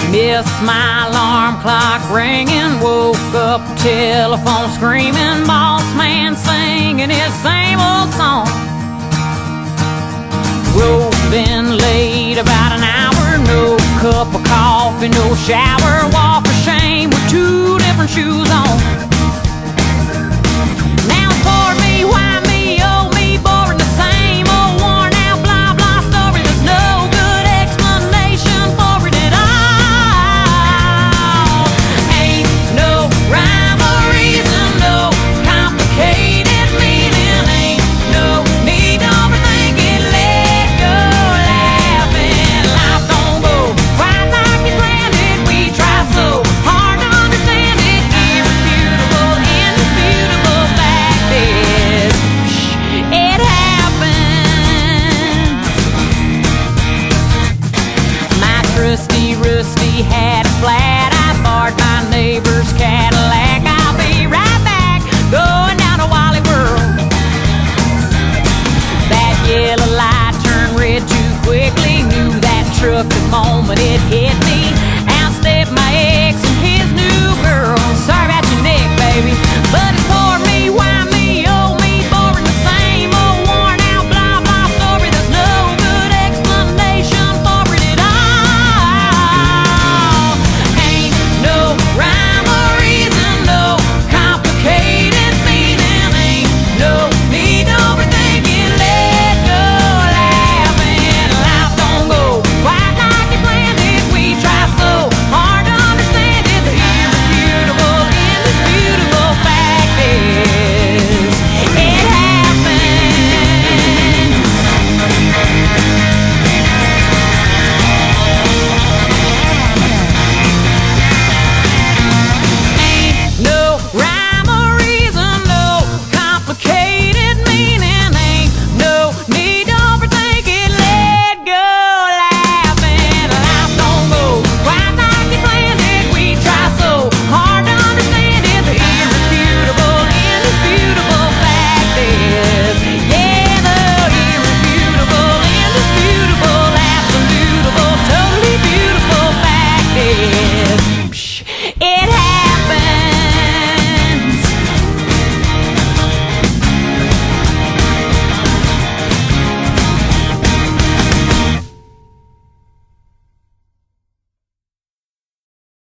Missed my alarm clock ringing, woke up telephone screaming, boss man singing his same old song. Been late about an hour, no cup of coffee, no shower, walk of shame with two different shoes on. Now for me, why me, oh me, boring the same old worn out blah blah story. There's no good explanation for it at all. Ain't no rhyme or reason, no complicated meaning, ain't no need to overthink it. Let go. Life don't go quite like it planned it. We try so hard to understand it. Irrefutable, indisputable fact is, it happens. My trusty-rusty had a flat. I borrowed my neighbor's Cadillac. I'll be right back, going down to Wally World. That yellow light turned red too quickly. Knew that truck the moment it hit me. Out stepped my ex.